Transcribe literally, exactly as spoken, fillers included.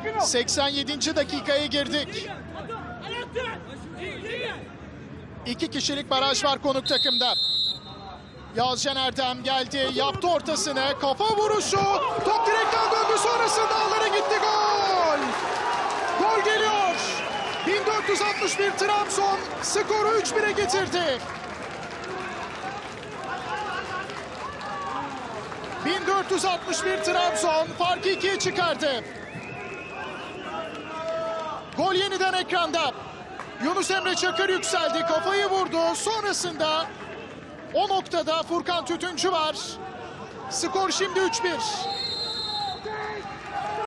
seksen yedinci dakikaya girdik. İki kişilik baraj var konuk takımda. Yağızcan Erdem geldi, yaptı ortasını, kafa vuruşu, top direkten döndü, sonrasında ağlara gitti, gol! Gol geliyor. bin dört yüz altmış bir Trabzon skoru üç bire getirdi. bin dört yüz altmış bir Trabzon farkı ikiye çıkardı. Gol yeniden ekranda. Yunus Emre Çakır yükseldi, kafayı vurdu. Sonrasında o noktada Furkan Tütüncü var. Skor şimdi üç bir.